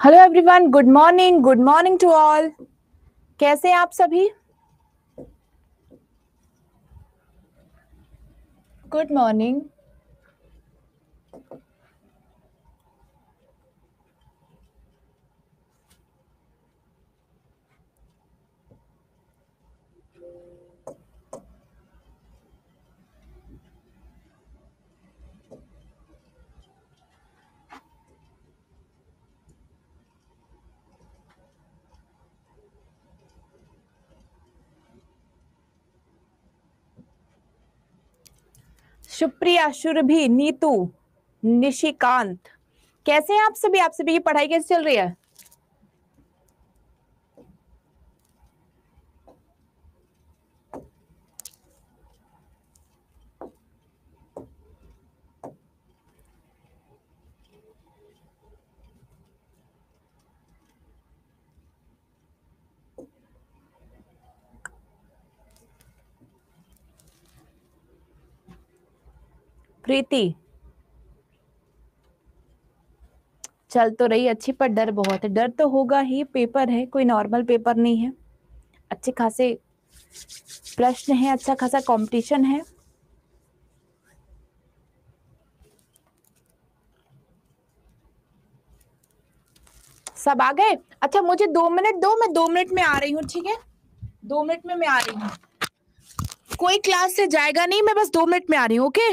Hello everyone, good morning to all. कैसे हैं आप सभी? Good morning. सुप्रिया, सुरभि, नीतू, निशिकांत, कैसे हैं आप सभी? आप सभी की पढ़ाई कैसे चल रही है? प्रीति, चल तो रही अच्छी, पर डर बहुत है। डर तो होगा ही, पेपर है, कोई नॉर्मल पेपर नहीं है। अच्छे खासे प्रश्न है, अच्छा खासा कंपटीशन है। सब आ गए? अच्छा, मुझे 2 मिनट दो, मैं 2 मिनट में आ रही हूँ, ठीक है? 2 मिनट में मैं आ रही हूँ। कोई क्लास से जाएगा नहीं, मैं बस 2 मिनट में आ रही हूँ, ओके?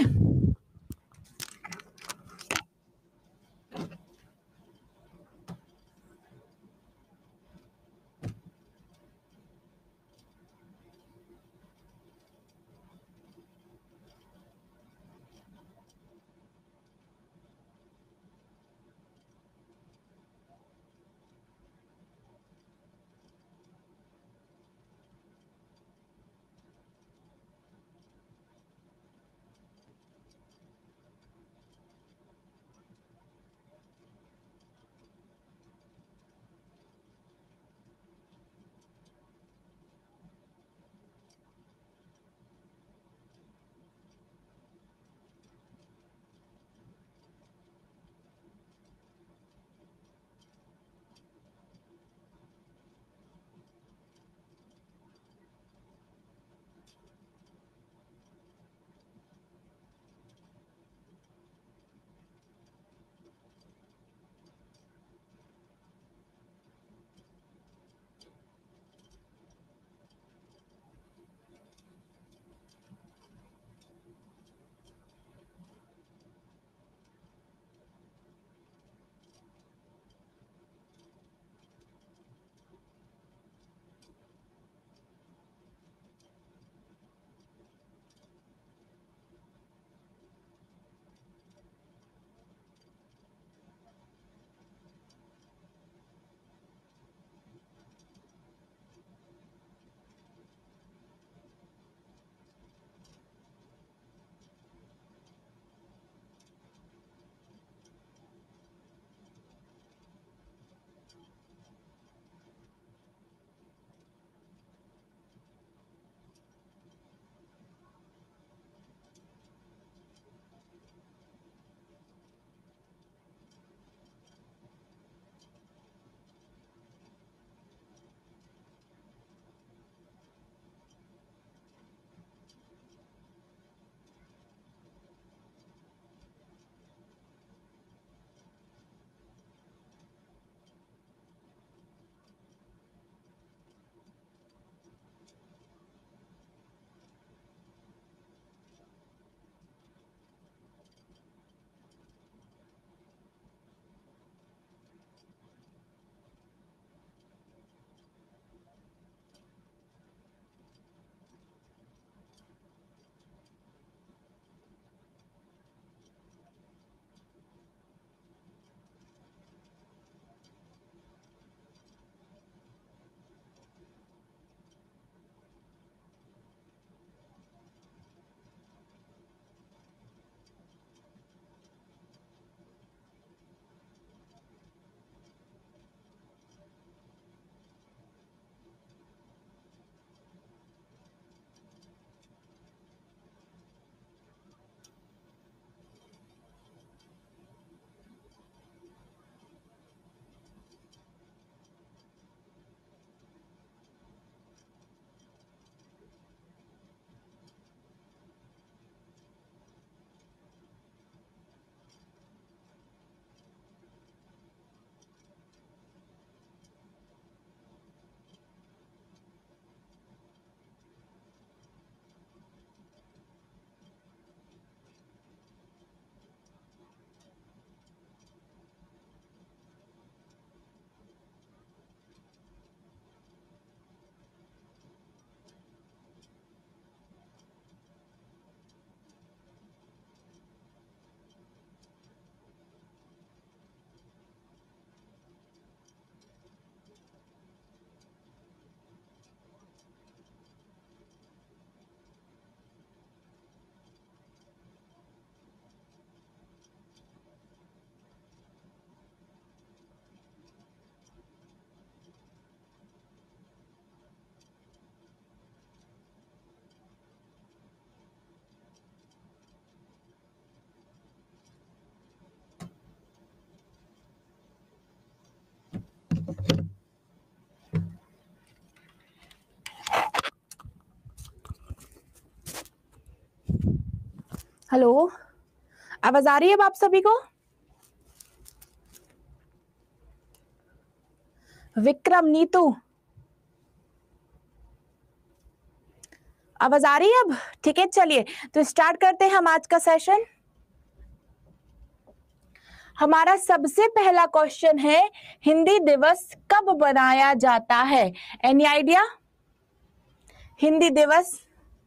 हेलो, आवाज आ रही है अब आप सभी को? विक्रम, नीतू, आवाज आ रही है अब? ठीक है, चलिए तो स्टार्ट करते हैं हम आज का सेशन। हमारा सबसे पहला क्वेश्चन है, हिंदी दिवस कब मनाया जाता है? Any idea? हिंदी दिवस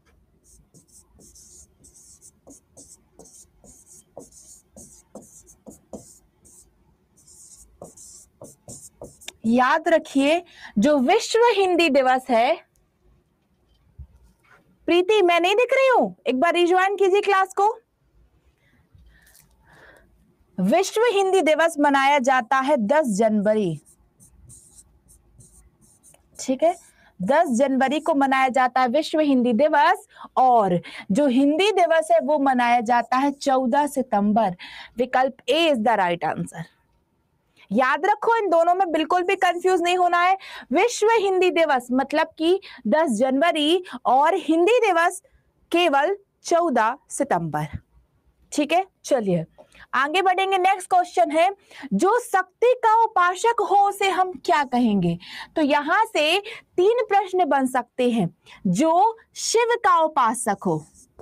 याद रखिए, जो विश्व हिंदी दिवस है, प्रीति मैं नहीं दिख रही हूं, एक बार रिज्वाइन कीजिए क्लास को। विश्व हिंदी दिवस मनाया जाता है 10 जनवरी। ठीक है, 10 जनवरी को मनाया जाता है विश्व हिंदी दिवस, और जो हिंदी दिवस है वो मनाया जाता है 14 सितंबर। विकल्प A is the right answer. याद रखो, इन दोनों में बिल्कुल भी कंफ्यूज नहीं होना है। विश्व हिंदी दिवस मतलब कि 10 जनवरी और हिंदी दिवस केवल 14 सितंबर। ठीक है, चलिए आगे बढ़ेंगे। नेक्स्ट क्वेश्चन है, जो शक्ति का उपासक हो उसे हम क्या कहेंगे? तो यहां से 3 प्रश्न बन सकते हैं। जो शिव का उपासक हो,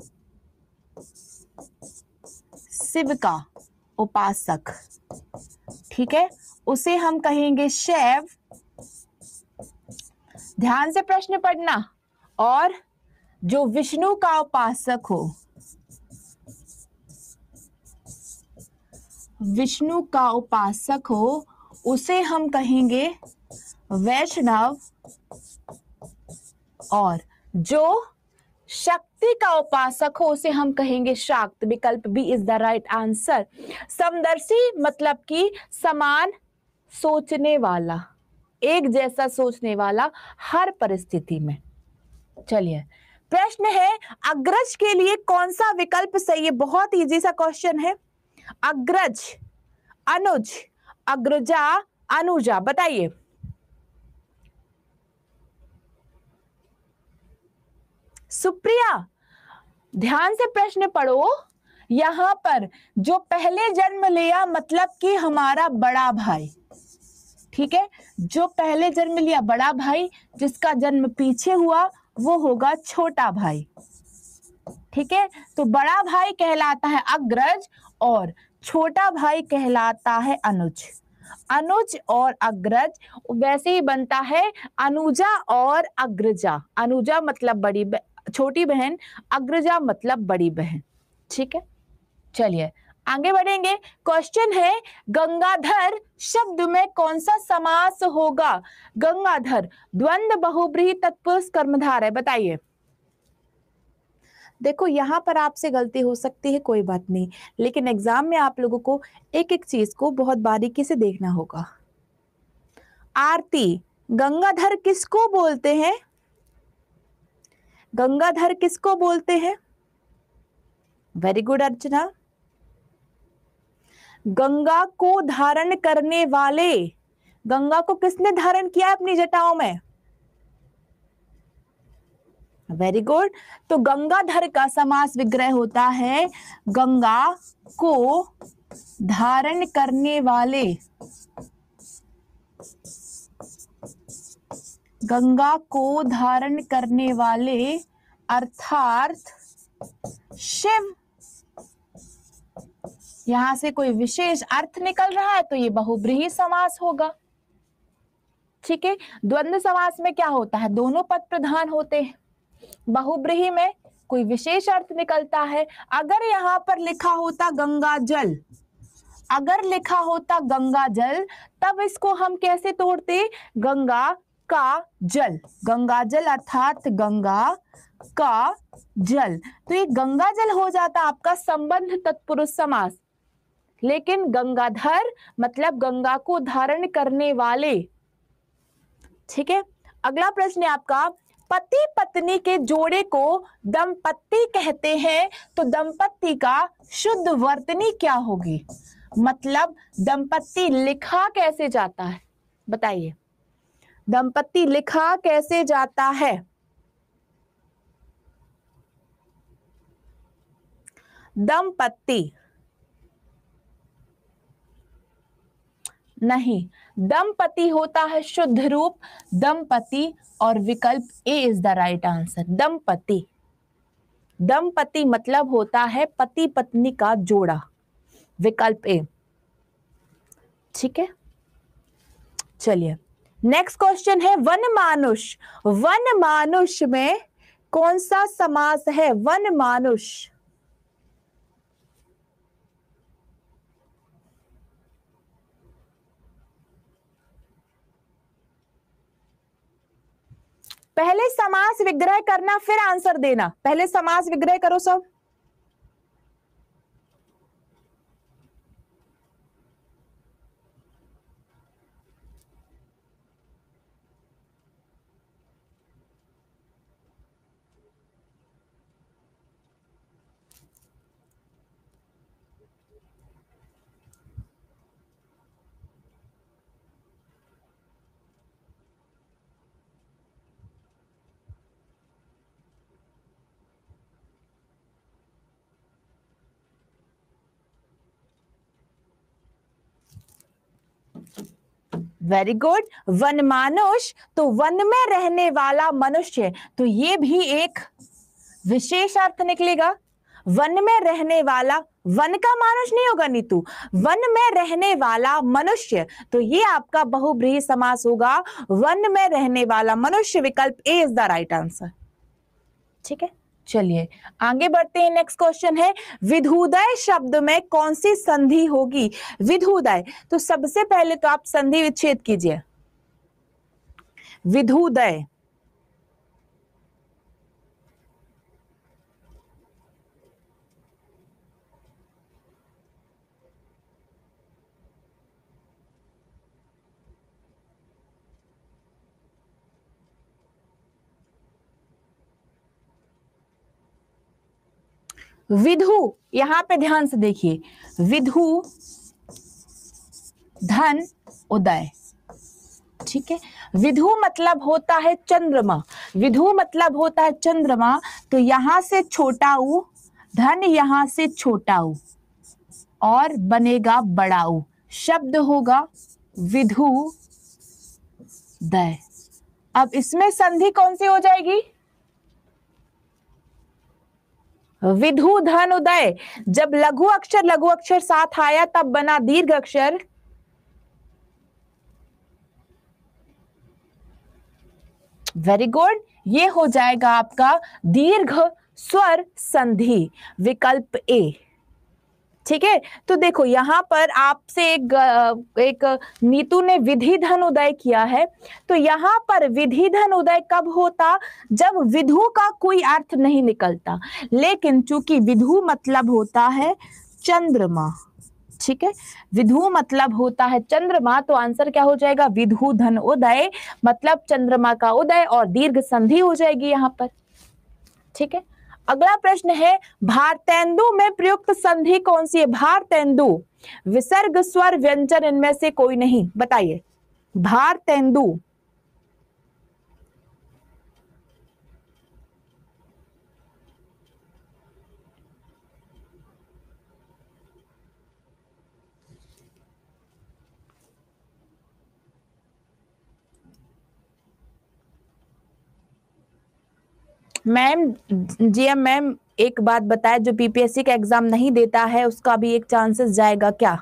शिव का उपासक, ठीक है, उसे हम कहेंगे शैव। ध्यान से प्रश्न पढ़ना। और जो विष्णु का उपासक हो, विष्णु का उपासक हो, उसे हम कहेंगे वैष्णव। और जो शक्ति का उपासक हो उसे हम कहेंगे शाक्त। विकल्प B is the right answer. समदर्शी मतलब कि समान सोचने वाला, एक जैसा सोचने वाला हर परिस्थिति में। चलिए, प्रश्न है, अग्रज के लिए कौन सा विकल्प सही है? बहुत इजी सा क्वेश्चन है। अग्रज, अनुज, अग्रजा, अनुजा, बताइए। सुप्रिया, ध्यान से प्रश्न पढ़ो। यहां पर जो पहले जन्म लिया मतलब कि हमारा बड़ा भाई, ठीक है, जो पहले जन्म लिया बड़ा भाई, जिसका जन्म पीछे हुआ वो होगा छोटा भाई। ठीक है, तो बड़ा भाई कहलाता है अग्रज और छोटा भाई कहलाता है अनुज। अनुज और अग्रज वैसे ही बनता है अनुजा और अग्रजा। अनुजा मतलब बड़ी छोटी बहन, अग्रजा मतलब बड़ी बहन। ठीक है, चलिए आगे बढ़ेंगे। क्वेश्चन है, गंगाधर शब्द में कौन सा समास होगा? गंगाधर द्वंद्व, बहुब्रीहि, तत्पुरुष, कर्मधार है, बताइए। देखो यहां पर आपसे गलती हो सकती है, कोई बात नहीं, लेकिन एग्जाम में आप लोगों को एक एक चीज को बहुत बारीकी से देखना होगा। आरती, गंगाधर किसको बोलते हैं? गंगाधर किसको बोलते हैं? वेरी गुड अर्चना। गंगा को धारण करने वाले, गंगा को किसने धारण किया अपनी जटाओं में? Very good. तो गंगाधर का समास विग्रह होता है गंगा को धारण करने वाले। गंगा को धारण करने वाले अर्थात शिव। यहां से कोई विशेष अर्थ निकल रहा है तो ये बहुब्रीहि समास होगा। ठीक है, द्वंद्व समास में क्या होता है? दोनों पद प्रधान होते हैं। बहुब्रीहि में कोई विशेष अर्थ निकलता है। अगर यहां पर लिखा होता गंगा जल, अगर लिखा होता गंगा जल, तब इसको हम कैसे तोड़ते? गंगा का जल, गंगा जल अर्थात गंगा का जल, तो ये गंगा जल हो जाता आपका संबंध तत्पुरुष समास। लेकिन गंगाधर मतलब गंगा को धारण करने वाले। ठीक है, अगला प्रश्न है आपका, पति पत्नी के जोड़े को दंपत्ति कहते हैं, तो दंपत्ति का शुद्ध वर्तनी क्या होगी? मतलब दंपत्ति लिखा कैसे जाता है, बताइए। दंपत्ति लिखा कैसे जाता है? दंपति, नहीं, दंपति होता है शुद्ध रूप दंपति और विकल्प A is the right answer. दंपति, दंपति मतलब होता है पति पत्नी का जोड़ा, विकल्प ए। ठीक है, चलिए नेक्स्ट क्वेश्चन है वनमानुष। वनमानुष में कौन सा समास है? वनमानुष, पहले समास विग्रह करना फिर आंसर देना। पहले समास विग्रह करो सब। Very good. वनमानुष तो वन में रहने वाला मनुष्य, तो ये भी एक विशेष अर्थ निकलेगा। वन में रहने वाला, वन का मानुष नहीं होगा नीतू, वन में रहने वाला मनुष्य, तो ये आपका बहुब्रीहि समास होगा। वन में रहने वाला मनुष्य, विकल्प A is the right answer. ठीक है, चलिए आगे बढ़ते हैं। नेक्स्ट क्वेश्चन है विधुदय शब्द में कौन सी संधि होगी? विधुदय, तो सबसे पहले तो आप संधि विच्छेद कीजिए। विधुदय, विधु, यहां पे ध्यान से देखिए, विधु धन उदय। ठीक है, विधु मतलब होता है चंद्रमा, विधु मतलब होता है चंद्रमा, तो यहां से छोटा ऊ, धन यहां से छोटा ऊ और बनेगा बड़ा ऊ, शब्द होगा विधु दय। अब इसमें संधि कौन सी हो जाएगी? विधु धन उदय, जब लघु अक्षर साथ आया तब बना दीर्घ अक्षर, वेरी गुड, ये हो जाएगा आपका दीर्घ स्वर संधि, विकल्प ए। ठीक है, तो देखो यहां पर आपसे एक नीतू ने विधि धन उदय किया है, तो यहां पर विधि धन उदय कब होता? जब विधु का कोई अर्थ नहीं निकलता, लेकिन चूंकि विधु मतलब होता है चंद्रमा, ठीक है, विधु मतलब होता है चंद्रमा, तो आंसर क्या हो जाएगा? विधु धन उदय, मतलब चंद्रमा का उदय और दीर्घ संधि हो जाएगी यहां पर। ठीक है, अगला प्रश्न है भारतेंदु में प्रयुक्त संधि कौन सी है? भारतेंदु, विसर्ग स्वर व्यंजन इनमें से कोई नहीं, बताइए। भारतेंदु, मैम जीएम मैम एक बात बताए, जो बीपीएससी का एग्जाम नहीं देता है उसका भी एक चांसेस जाएगा क्या?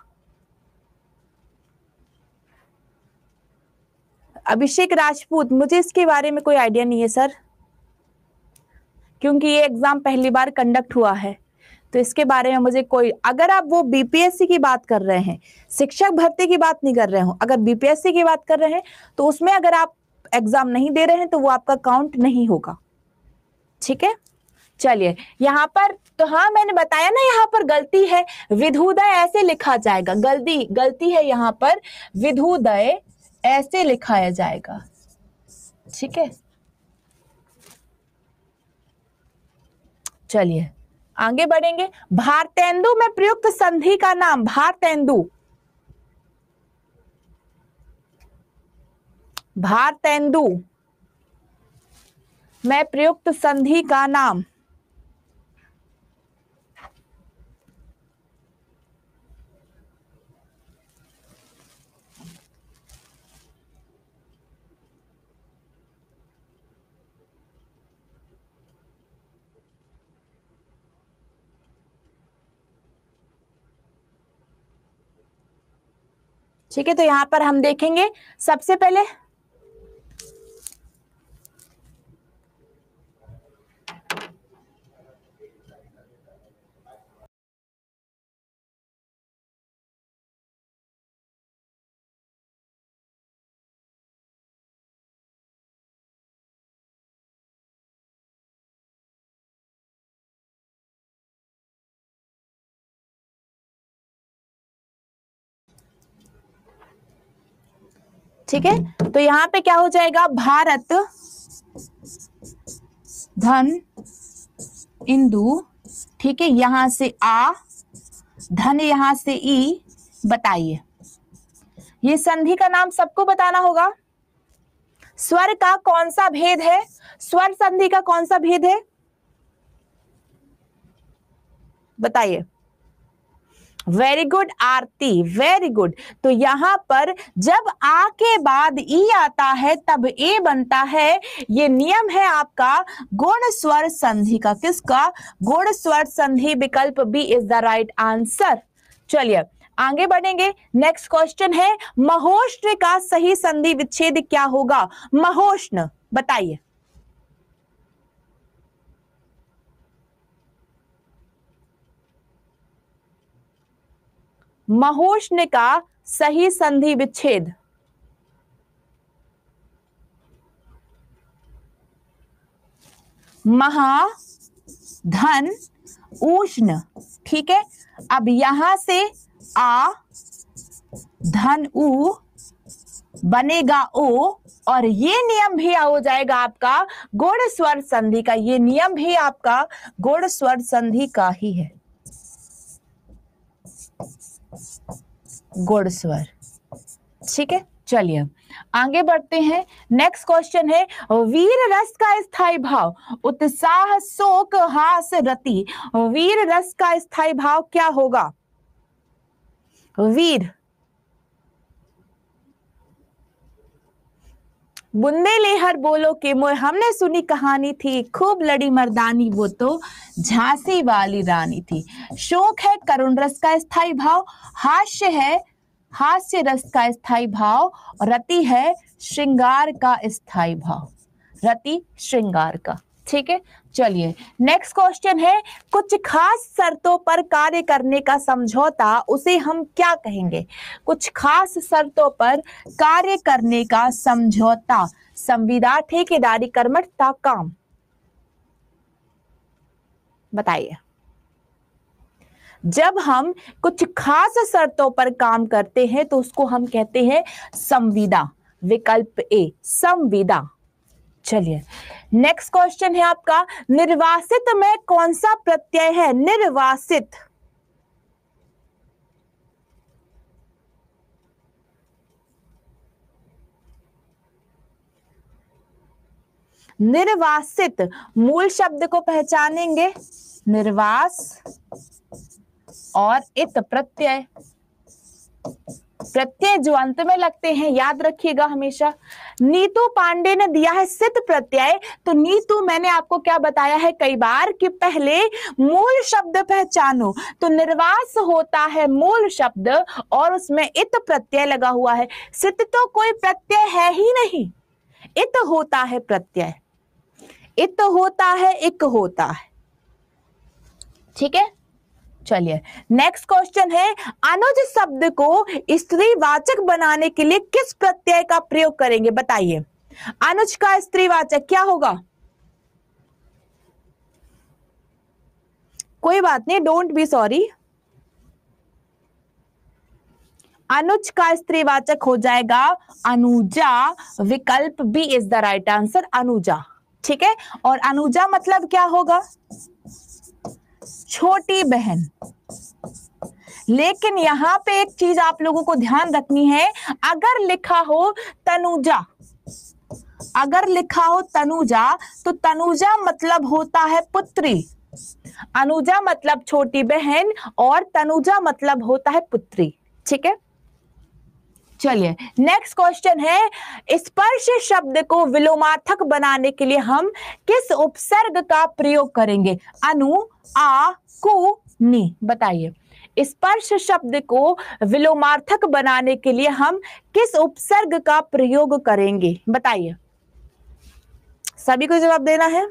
अभिषेक राजपूत, मुझे इसके बारे में कोई आइडिया नहीं है सर, क्योंकि ये एग्जाम पहली बार कंडक्ट हुआ है, तो इसके बारे में मुझे कोई, अगर आप वो बीपीएससी की बात कर रहे हैं, शिक्षक भर्ती की बात नहीं कर रहे हो, अगर बीपीएससी की बात कर रहे हैं तो उसमें अगर आप एग्जाम नहीं दे रहे हैं तो वो आपका काउंट नहीं होगा। ठीक है, चलिए यहां पर, तो हाँ मैंने बताया ना यहां पर गलती है, विधुदय ऐसे लिखा जाएगा, गलती है यहां पर, विधुदय ऐसे लिखाया जाएगा। ठीक है, चलिए आगे बढ़ेंगे। भारतेंदु में प्रयुक्त संधि का नाम, भारतेंदु, भारतेंदु में प्रयुक्त संधि का नाम, ठीक है, तो यहां पर हम देखेंगे सबसे पहले ठीक है, तो यहां पे क्या हो जाएगा, भारत धन इंदु, ठीक है, यहां से आ, धन यहां से ई, बताइए ये संधि का नाम सबको बताना होगा। स्वर का कौन सा भेद है, स्वर संधि का कौन सा भेद है, बताइए। Very good Aarti, very good. तो यहां पर जब आ के बाद ई आता है तब ए बनता है, ये नियम है आपका गुण स्वर संधि का। किसका, गुण स्वर संधि। विकल्प B is the right answer. चलिए आगे बढ़ेंगे, नेक्स्ट क्वेश्चन है महोष्ण का सही संधि विच्छेद क्या होगा, महोष्ण बताइए। महोष्ण का सही संधि विच्छेद, महा धन उष्ण, ठीक है। अब यहां से आ धन उ बनेगा ओ, और ये नियम भी हो जाएगा आपका गुण स्वर संधि का, ये नियम भी आपका गुण स्वर संधि का ही है, गुण स्वर, ठीक है। चलिए आगे बढ़ते हैं, नेक्स्ट क्वेश्चन है वीर रस का स्थायी भाव, उत्साह शोक हास रति, वीर रस का स्थायी भाव क्या होगा, वीर, बुंदे लेहर बोलो के मोय, हमने सुनी कहानी थी खूब लड़ी मर्दानी, वो तो झांसी वाली रानी थी। शोक है करुण रस का स्थायी भाव, हास्य है हास्य रस का स्थायी भाव, और रति है श्रृंगार का स्थायी भाव, रति श्रृंगार का, ठीक है। चलिए नेक्स्ट क्वेश्चन है कुछ खास शर्तों पर कार्य करने का समझौता, उसे हम क्या कहेंगे, कुछ खास शर्तों पर कार्य करने का समझौता, संविदा ठेकेदारी कर्मठता काम, बताइए। जब हम कुछ खास शर्तों पर काम करते हैं तो उसको हम कहते हैं संविदा, विकल्प ए संविदा। चलिए नेक्स्ट क्वेश्चन है आपका निर्वासित में कौन सा प्रत्यय है, निर्वासित, निर्वासित मूल शब्द को पहचानेंगे, निर्वास और इत प्रत्यय, प्रत्यय जो अंत में लगते हैं याद रखिएगा हमेशा। नीतू पांडे ने दिया है सित प्रत्यय, तो नीतू मैंने आपको क्या बताया है कई बार कि पहले मूल शब्द पहचानो, तो निर्वास होता है मूल शब्द और उसमें इत प्रत्यय लगा हुआ है, सित तो कोई प्रत्यय है ही नहीं, इत होता है प्रत्यय, इत होता है इक होता है, ठीक है। चलिए नेक्स्ट क्वेश्चन है अनुज शब्द को स्त्रीवाचक बनाने के लिए किस प्रत्यय का प्रयोग करेंगे, बताइए। अनुज का स्त्रीवाचक क्या होगा, कोई बात नहीं, डोंट बी सॉरी, अनुज का स्त्रीवाचक हो जाएगा अनुजा, विकल्प B is the right answer, Anuja, ठीक है। और अनुजा मतलब क्या होगा, छोटी बहन। लेकिन यहां पे एक चीज आप लोगों को ध्यान रखनी है, अगर लिखा हो तनुजा, अगर लिखा हो तनुजा तो तनुजा मतलब होता है पुत्री, अनुजा मतलब छोटी बहन और तनुजा मतलब होता है पुत्री, ठीक है। चलिए नेक्स्ट क्वेश्चन है स्पर्श शब्द को विलोमार्थक बनाने के लिए हम किस उपसर्ग का प्रयोग करेंगे, अनु आ कु नी, बताइए। स्पर्श शब्द को विलोमार्थक बनाने के लिए हम किस उपसर्ग का प्रयोग करेंगे? बताइए, सभी को जवाब देना है।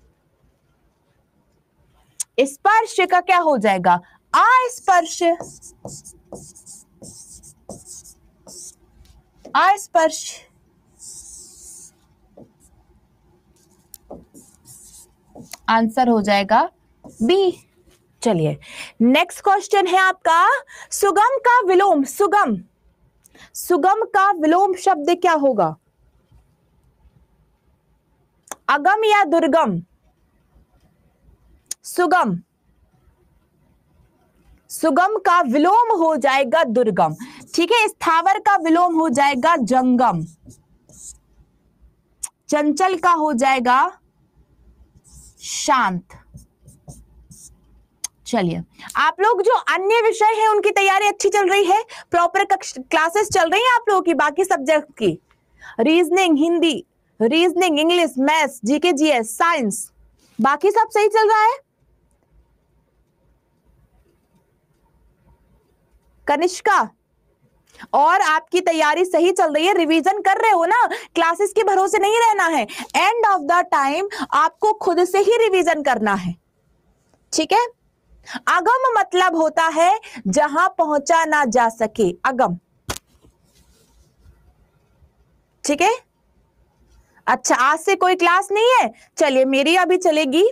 स्पर्श का क्या हो जाएगा? अस्पर्श। अस्पर्श। आंसर हो जाएगा बी। चलिए, नेक्स्ट क्वेश्चन है आपका, सुगम का विलोम, सुगम, सुगम का विलोम शब्द क्या होगा? अगम या दुर्गम? सुगम, सुगम का विलोम हो जाएगा दुर्गम। ठीक है, स्थावर का विलोम हो जाएगा जंगम, चंचल का हो जाएगा शांत। चलिए, आप लोग जो अन्य विषय है उनकी तैयारी अच्छी चल रही है? प्रॉपर क्लासेस चल रही हैं आप लोगों की बाकी सब्जेक्ट की? Reasoning, Hindi, reasoning, English, maths, GK, GS, science, बाकी सब सही चल रहा है? कनिष्का, और आपकी तैयारी सही चल रही है? रिवीजन कर रहे हो ना? क्लासेस के भरोसे नहीं रहना है, एंड ऑफ द टाइम आपको खुद से ही रिवीजन करना है। ठीक है? अगम मतलब होता है जहां पहुंचा ना जा सके, अगम। ठीक है? अच्छा, आज से कोई क्लास नहीं है? चलिए, मेरी अभी चलेगी।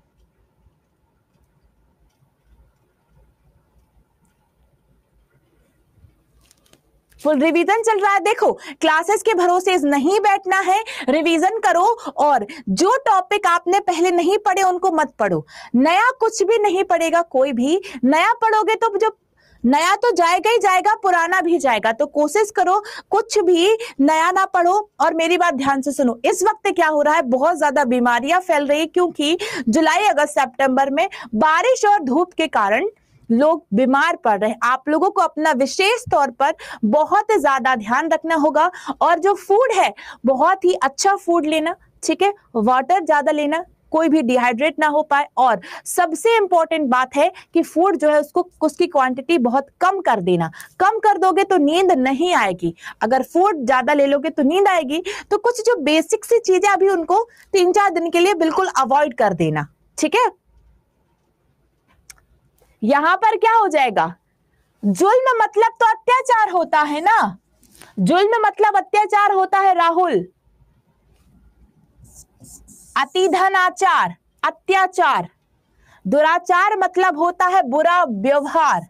फुल रिवीजन चल रहा है। देखो, क्लासेस के भरोसे नहीं बैठना है, रिवीजन करो, और जो टॉपिक आपने पहले नहीं पढ़े उनको मत पढ़ो। नया कुछ भी नहीं पढ़ेगा कोई भी। नया पढ़ोगे तो जो नया तो जाएगा ही जाएगा, पुराना भी जाएगा। तो कोशिश करो कुछ भी नया ना पढ़ो। और मेरी बात ध्यान से सुनो, इस वक्त क्या हो रहा है, बहुत ज्यादा बीमारियां फैल रही है, क्योंकि जुलाई, अगस्त, सितंबर में बारिश और धूप के कारण लोग बीमार पड़ रहे हैं। आप लोगों को अपना विशेष तौर पर बहुत ज्यादा ध्यान रखना होगा, और जो फूड है बहुत ही अच्छा फूड लेना। ठीक है? वाटर ज्यादा लेना, कोई भी डिहाइड्रेट ना हो पाए। और सबसे इंपॉर्टेंट बात है कि फूड जो है उसकी क्वांटिटी बहुत कम कर देना। कम कर दोगे तो नींद नहीं आएगी, अगर फूड ज्यादा ले लोगे तो नींद आएगी। तो कुछ जो बेसिक सी चीजें अभी उनको 3-4 दिन के लिए बिल्कुल अवॉइड कर देना। ठीक है? यहां पर क्या हो जाएगा, जुल्म मतलब तो अत्याचार होता है ना, जुल्म मतलब अत्याचार होता है राहुल। अतिधनाचार, अत्याचार। दुराचार मतलब होता है बुरा व्यवहार,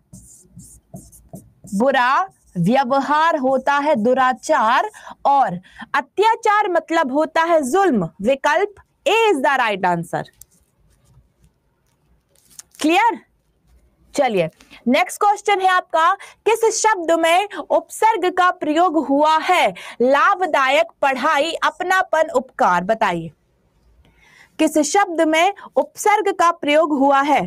बुरा व्यवहार होता है दुराचार। और अत्याचार मतलब होता है जुल्म। विकल्प A is the right answer. Clear? चलिए, नेक्स्ट क्वेश्चन है आपका, किस शब्द में उपसर्ग का प्रयोग हुआ है? लाभदायक, पढ़ाई, अपनापन, उपकार। बताइए, किस शब्द में उपसर्ग का प्रयोग हुआ है?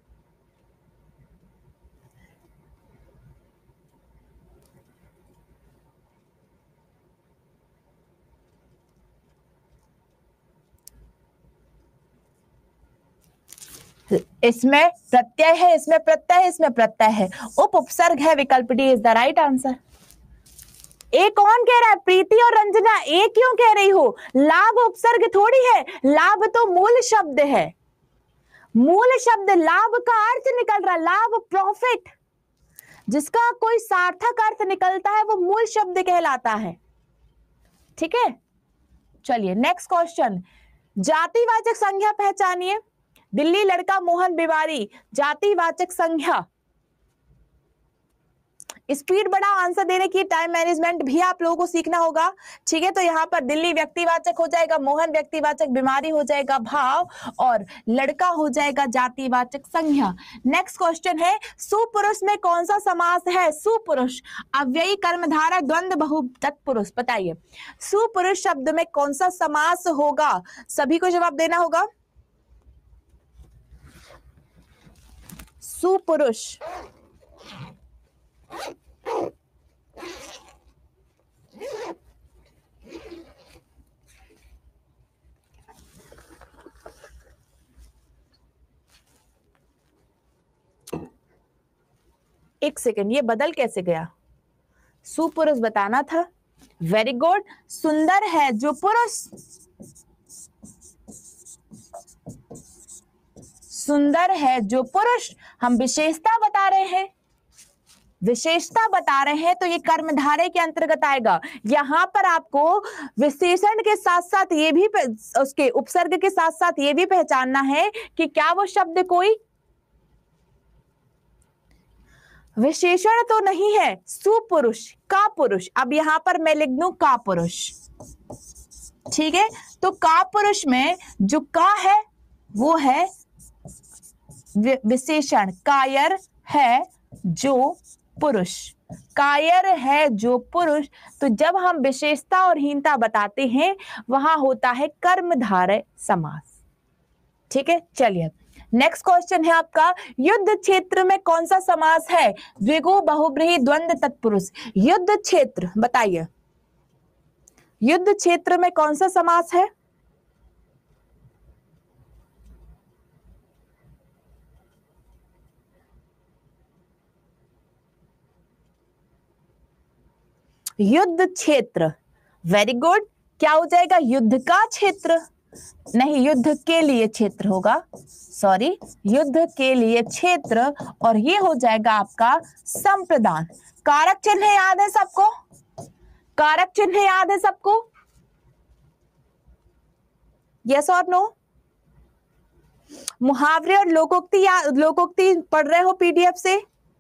इसमें प्रत्यय है, इसमें प्रत्यय है, इसमें प्रत्यय है, उपसर्ग है। विकल्प D is the right answer. ए कौन कह रहा है? प्रीति और रंजना। ए क्यों कह रही हो? लाभ उपसर्ग थोड़ी है, लाभ तो मूल शब्द है। मूल शब्द लाभ का अर्थ निकल रहा है, लाभ, प्रॉफिट। जिसका कोई सार्थक अर्थ निकलता है वो मूल शब्द कहलाता है। ठीक है? चलिए, नेक्स्ट क्वेश्चन, जातिवाचक संज्ञा पहचानिए। दिल्ली लड़का मोहन बिवारी, जातिवाचक संज्ञा। स्पीड बढ़ा आंसर देने की, टाइम मैनेजमेंट भी आप लोगों को सीखना होगा। ठीक है? तो यहां पर दिल्ली व्यक्तिवाचक हो जाएगा, मोहन व्यक्तिवाचक, बीमारी हो जाएगा भाव, और लड़का हो जाएगा जातिवाचक संज्ञा। नेक्स्ट क्वेश्चन है, सुपुरुष में कौन सा समास है? सुपुरुष अव्ययी, कर्मधारय, द्वंद्व, बहु तत्पुरुष। बताइए, सुपुरुष शब्द में कौन सा समास होगा? सभी को जवाब देना होगा। सुपुरुष, एक सेकंड, ये बदल कैसे गया? सुपुरुष बताना था। Very good. सुंदर है जो पुरुष, सुंदर है जो पुरुष, हम विशेषता बता रहे हैं, विशेषता बता रहे हैं, तो ये कर्मधारय के अंतर्गत आएगा। यहां पर आपको विशेषण के साथ साथ ये भी, उसके उपसर्ग के साथ साथ ये भी पहचानना है कि क्या वो शब्द कोई विशेषण तो नहीं है। सुपुरुष, का पुरुष, अब यहां पर मैं लिख दूं का पुरुष, ठीक है। तो का पुरुष में जो का है वो है विशेषण, कायर है जो पुरुष, कायर है जो पुरुष। तो जब हम विशेषता और हीनता बताते हैं वहां होता है कर्मधारय समास, ठीक है। चलिए नेक्स्ट क्वेश्चन है आपका, युद्ध क्षेत्र में कौन सा समास है? द्विगु, बहुब्रीहि, द्वंद्व, तत्पुरुष। युद्ध क्षेत्र बताइए, युद्ध क्षेत्र में कौन सा समास है? युद्ध क्षेत्र, वेरी गुड। क्या हो जाएगा? युद्ध का क्षेत्र नहीं, युद्ध के लिए क्षेत्र होगा, सॉरी, युद्ध के लिए क्षेत्र, और ये हो जाएगा आपका संप्रदान। कारक चिन्ह याद है सबको? कारक चिन्ह याद है सबको? यस और नो? मुहावरे और लोकोक्ति लोकोक्ति पढ़ रहे हो पीडीएफ से?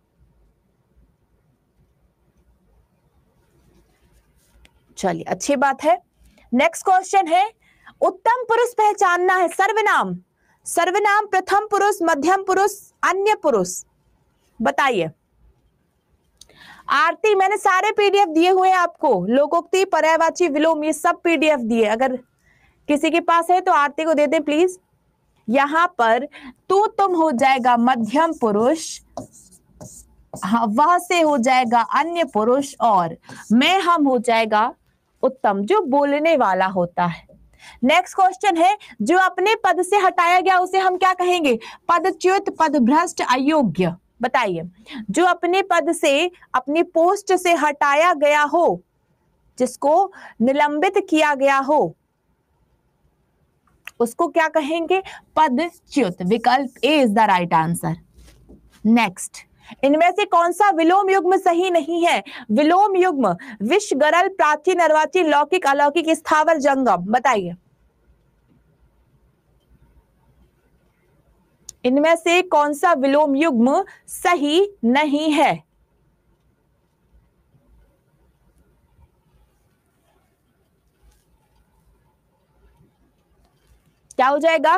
चलिए अच्छी बात है। नेक्स्ट क्वेश्चन है, उत्तम पुरुष पहचानना है। सर्वनाम, सर्वनाम प्रथम पुरुष, मध्यम पुरुष, अन्य पुरुष, बताइए। आरती, मैंने सारे पीडीएफ दिए हुए हैं आपको, लोकोक्ति, पर्यायवाची, विलोम, ये सब पीडीएफ दिए, अगर किसी के पास है तो आरती को दे दे प्लीज। यहां पर तू तुम हो जाएगा मध्यम पुरुष, हाँ, वह से हो जाएगा अन्य पुरुष, और मैं हम हो जाएगा उत्तम, जो बोलने वाला होता है। नेक्स्ट क्वेश्चन है, जो अपने पद से हटाया गया उसे हम क्या कहेंगे? पदच्युत, पदभ्रष्ट, अयोग्य, बताइए। जो अपने पद से, अपनी पोस्ट से हटाया गया हो, जिसको निलंबित किया गया हो, उसको क्या कहेंगे? पदच्युत। विकल्प A is the right answer. Next, इनमें से कौन सा विलोम युग्म सही नहीं है? विलोम युग्म विश, गरल, प्राचीन, अर्वाचीन, लौकिक, अलौकिक, स्थावर, जंगम, बताइए। इनमें से कौन सा विलोम युग्म सही नहीं है? क्या हो जाएगा?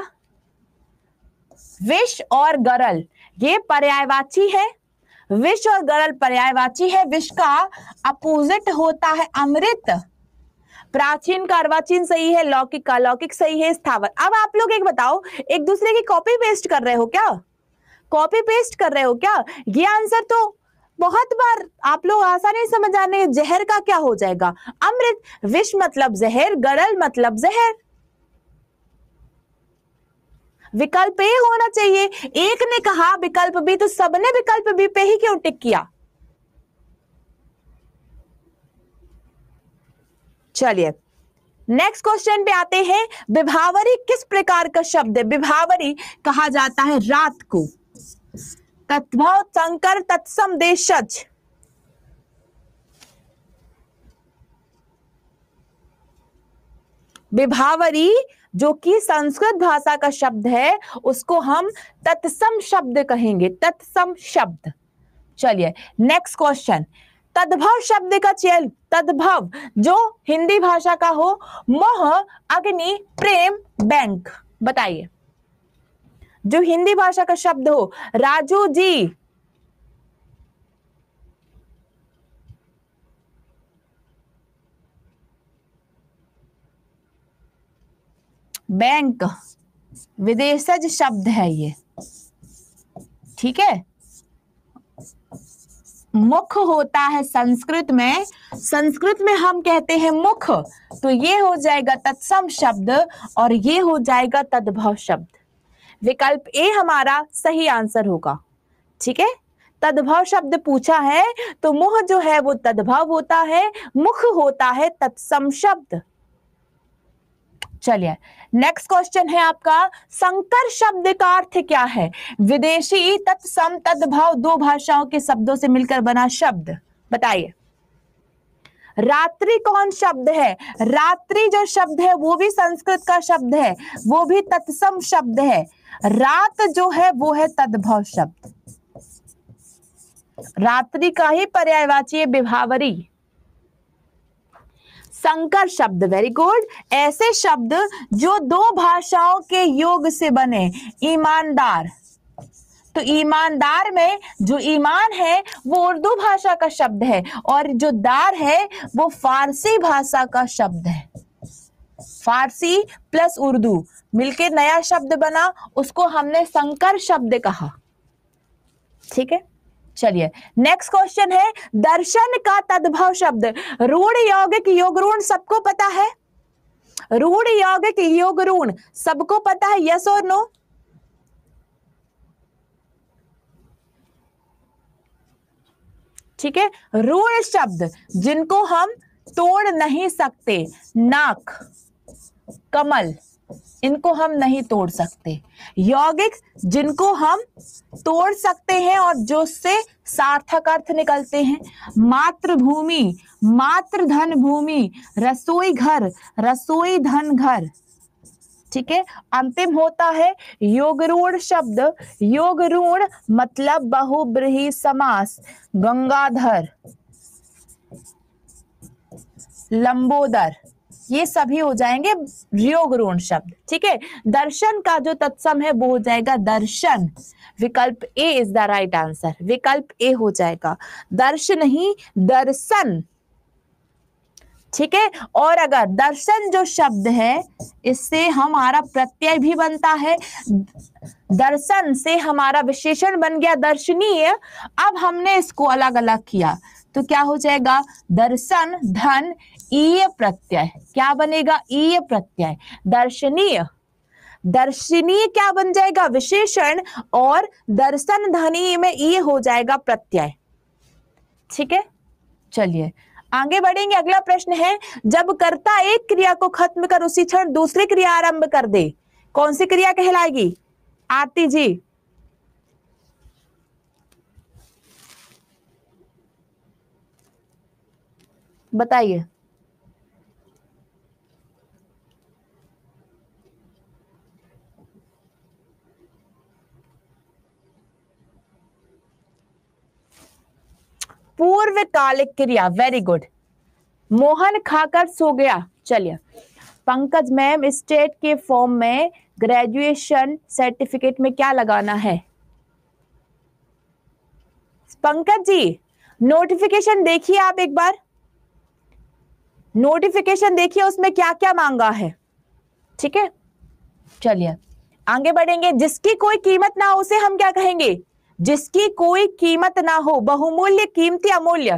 विश और गरल ये पर्यायवाची है, विष और गरल पर्यायवाची है। विष का अपोजिट होता है अमृत, प्राचीन का अर्वाचीन सही है, लौकिक का अलौकिक सही है, स्थावर। अब आप लोग एक बताओ, एक दूसरे की कॉपी पेस्ट कर रहे हो क्या? कॉपी पेस्ट कर रहे हो क्या? ये आंसर तो बहुत बार आप लोग आसानी समझ जाने। जहर का क्या हो जाएगा? अमृत। विष मतलब जहर, गरल मतलब जहर। विकल्प ए होना चाहिए। एक ने कहा विकल्प बी, तो सबने विकल्प बी पे ही क्यों टिक किया? चलिए नेक्स्ट क्वेश्चन पे आते हैं। विभावरी किस प्रकार का शब्द है? विभावरी कहा जाता है रात को। तद्भव, संकर, तत्सम, देशज। विभावरी जो कि संस्कृत भाषा का शब्द है, उसको हम तत्सम शब्द कहेंगे, तत्सम शब्द। चलिए नेक्स्ट क्वेश्चन। तद्भव शब्द का चयन, तद्भव जो हिंदी भाषा का हो, मोह, अग्नि, प्रेम, बैंक, बताइए। जो हिंदी भाषा का शब्द हो। राजू जी, बैंक विदेशज शब्द है ये, ठीक है। मुख होता है संस्कृत में, संस्कृत में हम कहते हैं मुख, तो ये हो जाएगा तत्सम शब्द और ये हो जाएगा तद्भव शब्द। विकल्प ए हमारा सही आंसर होगा, ठीक है। तद्भव शब्द पूछा है तो मुह जो है वो तद्भव होता है, मुख होता है तत्सम शब्द। चलिए नेक्स्ट क्वेश्चन है आपका, संकर शब्द का अर्थ क्या है? विदेशी, तत्सम, तद्भव, दो भाषाओं के शब्दों से मिलकर बना शब्द, बताइए। रात्रि कौन शब्द है? रात्रि जो शब्द है वो भी संस्कृत का शब्द है, वो भी तत्सम शब्द है। रात जो है वो है तद्भव शब्द, रात्रि का ही पर्यायवाची है विभावरी। संकर शब्द, वेरी गुड, ऐसे शब्द जो दो भाषाओं के योग से बने। ईमानदार, तो ईमानदार में जो ईमान है वो उर्दू भाषा का शब्द है और जो दार है वो फारसी भाषा का शब्द है। फारसी प्लस उर्दू मिलके नया शब्द बना, उसको हमने संकर शब्द कहा। ठीक है, चलिए नेक्स्ट क्वेश्चन है, दर्शन का तद्भव शब्द। रूढ़ यौगिक योग ऋण सबको पता है? रूढ़ यौगिक योग ऋण सबको पता है, यस और नो? ठीक है, रूढ़ शब्द जिनको हम तोड़ नहीं सकते, नाक, कमल, इनको हम नहीं तोड़ सकते। यौगिक जिनको हम तोड़ सकते हैं और जो से सार्थक अर्थ निकलते हैं। मातृभूमि, मातृधन भूमि, रसोई घर, रसोई धन घर। ठीक है, अंतिम होता है योगरूढ़ शब्द। योगरूढ़ मतलब बहुब्रीहि समास। गंगाधर, लंबोदर, ये सभी हो जाएंगे योगरूढ़ शब्द। ठीक है, दर्शन का जो तत्सम है वो हो जाएगा दर्शन। विकल्प A is the right answer, विकल्प ए हो जाएगा, दर्श नहीं दर्शन। ठीक है, और अगर दर्शन जो शब्द है इससे हमारा प्रत्यय भी बनता है, दर्शन से हमारा विशेषण बन गया दर्शनीय। अब हमने इसको अलग अलग किया तो क्या हो जाएगा? दर्शन धन ईय प्रत्यय, क्या बनेगा? ईय प्रत्यय। दर्शनीय, दर्शनीय क्या बन जाएगा? विशेषण, और दर्शन धनी में ईय हो जाएगा प्रत्यय। ठीक है, चलिए आगे बढ़ेंगे। अगला प्रश्न है, जब कर्ता एक क्रिया को खत्म कर उसी क्षण दूसरी क्रिया आरंभ कर दे, कौन सी क्रिया कहलाएगी? आरती जी, बताइए। पूर्वकालिक क्रिया, वेरी गुड। मोहन खाकर सो गया। चलिए पंकज मैम, स्टेट के फॉर्म में ग्रेजुएशन सर्टिफिकेट में क्या लगाना है? पंकज जी नोटिफिकेशन देखिए, आप एक बार नोटिफिकेशन देखिए, उसमें क्या क्या मांगा है। ठीक है, चलिए आगे बढ़ेंगे। जिसकी कोई कीमत ना हो उसे हम क्या कहेंगे? जिसकी कोई कीमत ना हो, बहुमूल्य, कीमती, अमूल्य।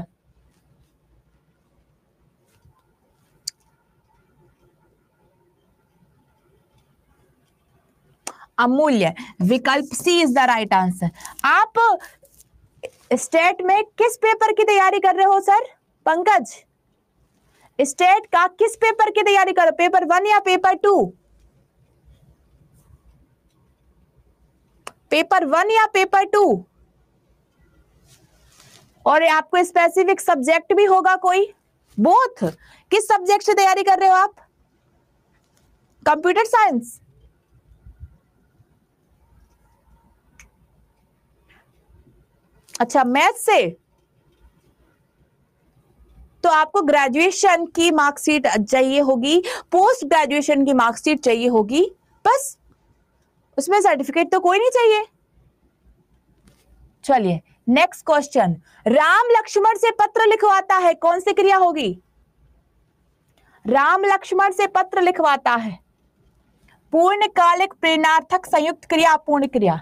अमूल्य, विकल्प C is the right answer. आप स्टेट में किस पेपर की तैयारी कर रहे हो सर? पंकज, स्टेट का किस पेपर की तैयारी कर रहे हो? पेपर 1 या पेपर 2? पेपर 1 या पेपर 2? और आपको स्पेसिफिक सब्जेक्ट भी होगा कोई? बोथ। किस सब्जेक्ट से तैयारी कर रहे हो आप? Computer science. अच्छा, मैथ से। तो आपको ग्रेजुएशन की मार्कशीट चाहिए होगी, पोस्ट ग्रेजुएशन की मार्कशीट चाहिए होगी, बस उसमें सर्टिफिकेट तो कोई नहीं चाहिए। चलिए नेक्स्ट क्वेश्चन, राम लक्ष्मण से पत्र लिखवाता है, कौन सी क्रिया होगी? राम लक्ष्मण से पत्र लिखवाता है, पूर्णकालिक, प्रेरणार्थक, संयुक्त क्रिया, अपूर्ण क्रिया।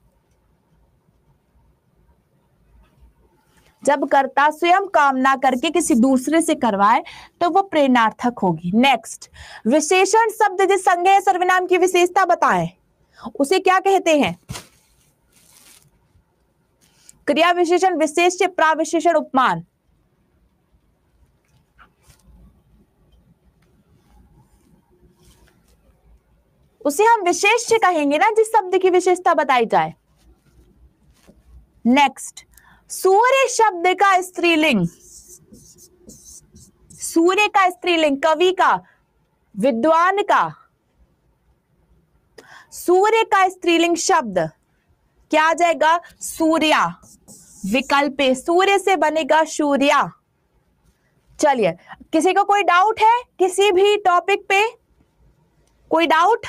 जब कर्ता स्वयं काम ना करके किसी दूसरे से करवाए तो वो प्रेरणार्थक होगी। नेक्स्ट, विशेषण शब्द जिस संज्ञा सर्वनाम की विशेषता बताएं उसे क्या कहते हैं? क्रिया विशेषण, विशेष्य, प्राविशेषण, उपमान। उसे हम विशेष्य कहेंगे ना जिस शब्द की विशेषता बताई जाए। नेक्स्ट, सूर्य शब्द का स्त्रीलिंग, सूर्य का स्त्रीलिंग, कवि का, विद्वान का। सूर्य का स्त्रीलिंग शब्द क्या आ जाएगा? सूर्या। विकल्प ए, सूर्य से बनेगा सूर्या। चलिए, किसी को कोई डाउट है किसी भी टॉपिक पे? कोई डाउट?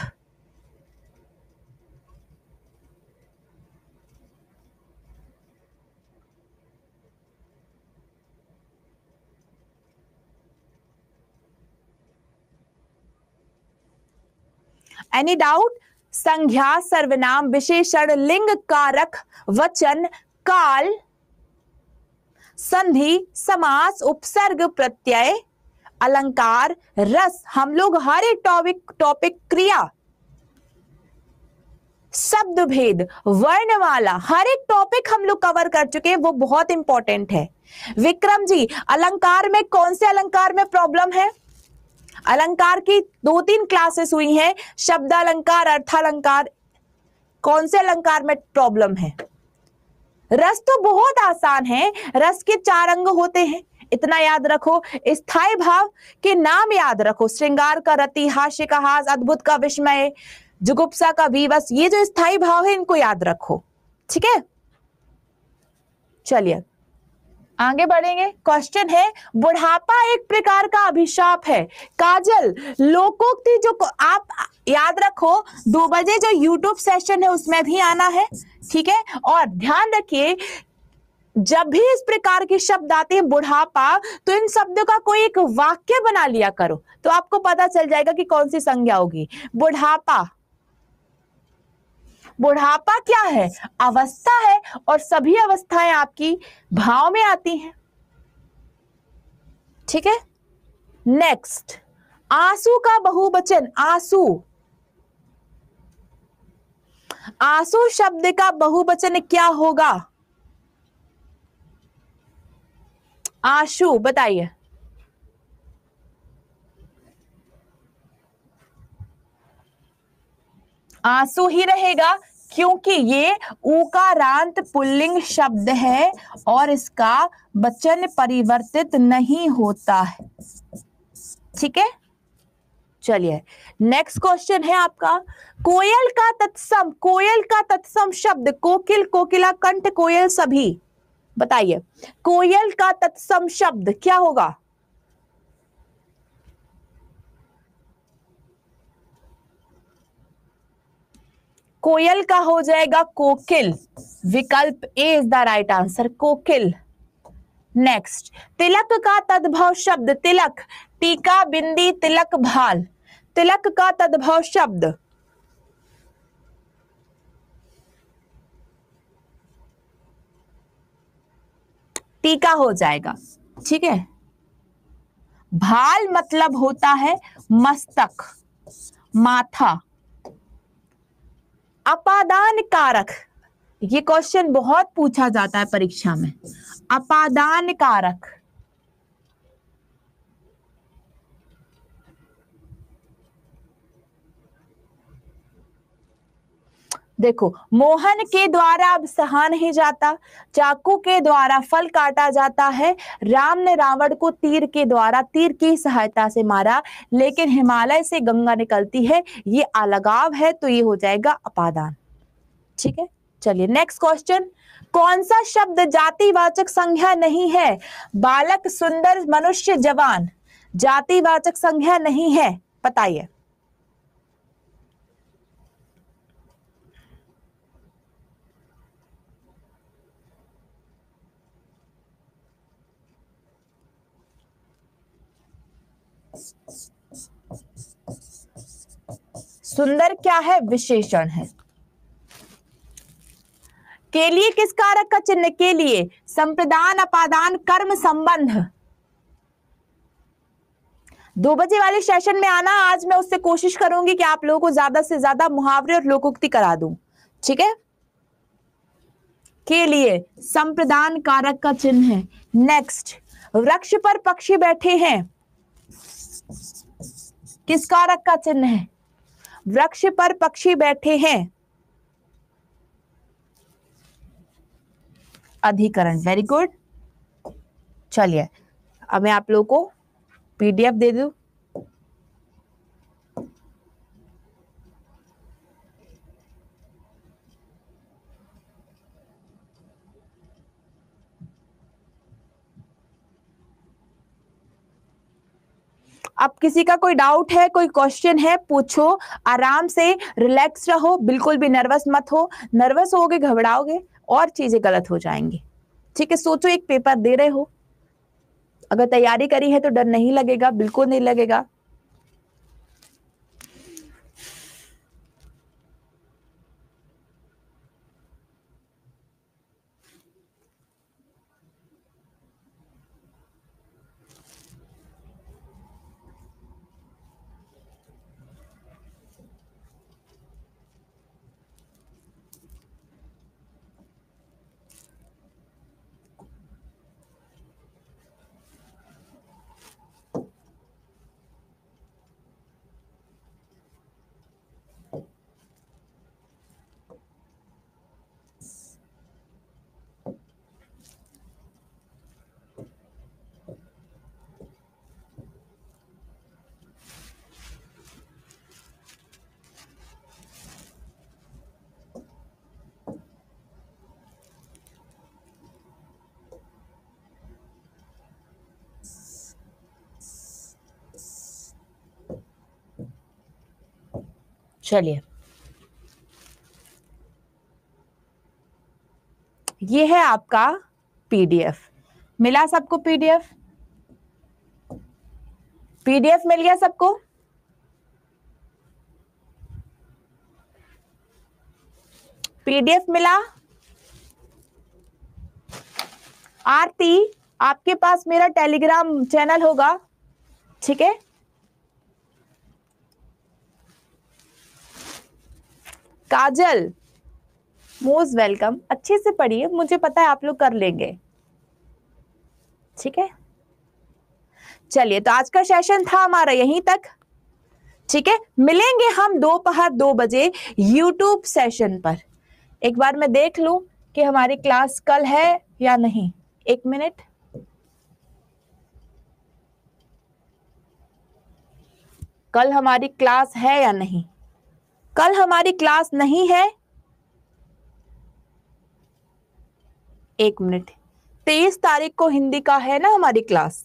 Any doubt? संज्ञा, सर्वनाम, विशेषण, लिंग, कारक, वचन, काल, संधि, समास, उपसर्ग, प्रत्यय, अलंकार, रस, हम लोग हर एक टॉपिक क्रिया, शब्द भेद, वर्णमाला, हर एक टॉपिक हम लोग कवर कर चुके हैं, वो बहुत इंपॉर्टेंट है। विक्रम जी, अलंकार में कौन से अलंकार में प्रॉब्लम है? अलंकार की 2-3 क्लासेस हुई हैं, शब्द अलंकार, अर्थालंकार, कौन से अलंकार में प्रॉब्लम है? रस तो बहुत आसान है, रस के 4 अंग होते हैं, इतना याद रखो। स्थायी भाव के नाम याद रखो, श्रृंगार का रति, हास्य का हास, अद्भुत का विस्मय, जुगुप्सा का विवश, ये जो स्थायी भाव है इनको याद रखो, ठीक है। चलिए आगे बढ़ेंगे। क्वेश्चन है, बुढ़ापा एक प्रकार का अभिशाप है। काजल, लोकोक्ति जो आप याद रखो, 2 बजे जो यूट्यूब सेशन है उसमें भी आना है, ठीक है। और ध्यान रखिए, जब भी इस प्रकार के शब्द आते हैं बुढ़ापा, तो इन शब्दों का कोई एक वाक्य बना लिया करो, तो आपको पता चल जाएगा कि कौन सी संज्ञा होगी। बुढ़ापा, बुढ़ापा क्या है? अवस्था है, और सभी अवस्थाएं आपकी भाव में आती हैं, ठीक है। नेक्स्ट, आंसू का बहुवचन, आंसू, आंसू शब्द का बहुवचन क्या होगा? आंसू बताइए। आंसू ही रहेगा, क्योंकि ये उकारांत पुल्लिंग शब्द है और इसका वचन परिवर्तित नहीं होता है, ठीक है। चलिए नेक्स्ट क्वेश्चन है आपका, कोयल का तत्सम, कोयल का तत्सम शब्द, कोकिल, कोकिला, कंठ, कोयल, सभी, बताइए कोयल का तत्सम शब्द क्या होगा? कोयल का हो जाएगा कोकिल, विकल्प A is the right answer, कोकिल। नेक्स्ट, तिलक का तद्भव शब्द, तिलक, टीका, बिंदी, तिलक, भाल, तिलक का तद्भव शब्द, टीका हो जाएगा, ठीक है। भाल मतलब होता है मस्तक, माथा। अपादान कारक, ये क्वेश्चन बहुत पूछा जाता है परीक्षा में, अपादान कारक, देखो, मोहन के द्वारा अब सहा नहीं जाता, चाकू के द्वारा फल काटा जाता है, राम ने रावण को तीर के द्वारा, तीर की सहायता से मारा, लेकिन हिमालय से गंगा निकलती है, ये अलगाव है, तो ये हो जाएगा अपादान, ठीक है। चलिए नेक्स्ट क्वेश्चन, कौन सा शब्द जातिवाचक संज्ञा नहीं है? बालक, सुंदर, मनुष्य, जवान, जातिवाचक संज्ञा नहीं है, बताइए। सुंदर क्या है? विशेषण है। के लिए किस कारक का चिन्ह? के लिए संप्रदान, अपादान, कर्म, संबंध। 2 बजे वाले सेशन में आना, आज मैं उससे कोशिश करूंगी कि आप लोगों को ज्यादा से ज्यादा मुहावरे और लोकोक्ति करा दूं, ठीक है। के लिए संप्रदान कारक का चिन्ह है। नेक्स्ट, वृक्ष पर पक्षी बैठे हैं, किस कारक का चिन्ह है? वृक्ष पर पक्षी बैठे हैं, अधिकरण। Very good. चलिए अब मैं आप लोगों को पीडीएफ दे दूं। अब किसी का कोई डाउट है, कोई क्वेश्चन है, पूछो, आराम से, रिलैक्स रहो, बिल्कुल भी नर्वस मत हो। नर्वस होगे, घबराओगे और चीजें गलत हो जाएंगी। ठीक है, सोचो एक पेपर दे रहे हो, अगर तैयारी करी है तो डर नहीं लगेगा, बिल्कुल नहीं लगेगा। चलिए, ये है आपका पीडीएफ। मिला सबको पीडीएफ? पीडीएफ मिल गया सबको? पीडीएफ मिला? आरती, आपके पास मेरा टेलीग्राम चैनल होगा, ठीक है? Kajal, most welcome. अच्छे से पढ़िए, मुझे पता है आप लोग कर लेंगे, ठीक है? चलिए, तो आज का सेशन था हमारा यहीं तक, ठीक है? मिलेंगे हम दोपहर 2 बजे यूट्यूब सेशन पर। एक बार मैं देख लूं कि हमारी क्लास कल है या नहीं। 1 मिनट। कल हमारी क्लास है या नहीं? कल हमारी क्लास नहीं है। 1 मिनट। 23 तारीख को हिंदी का है ना हमारी क्लास,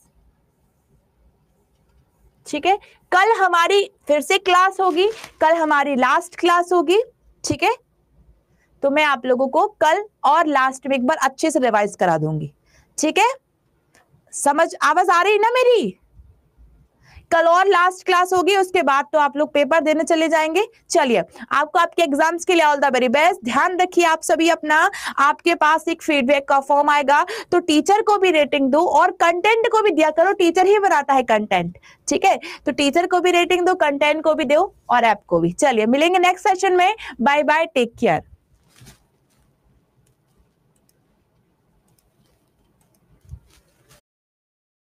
ठीक है? कल हमारी फिर से क्लास होगी, कल हमारी लास्ट क्लास होगी, ठीक है? तो मैं आप लोगों को कल और लास्ट में एक बार अच्छे से रिवाइज करा दूंगी, ठीक है? समझ, आवाज आ रही ना मेरी? कल और लास्ट क्लास होगी, उसके बाद तो आप लोग पेपर देने चले जाएंगे। चलिए, आपको आपके एग्जाम्स के लिए ऑल द वेरी बेस्ट। ध्यान रखिए आप सभी अपना। आपके पास एक फीडबैक का फॉर्म आएगा, तो टीचर को भी रेटिंग दो और कंटेंट को भी दिया करो, टीचर ही बनाता है कंटेंट, ठीक है? तो टीचर को भी रेटिंग दो, कंटेंट को भी दो और ऐप को भी। चलिए, मिलेंगे नेक्स्ट सेशन में। Bye bye, take care.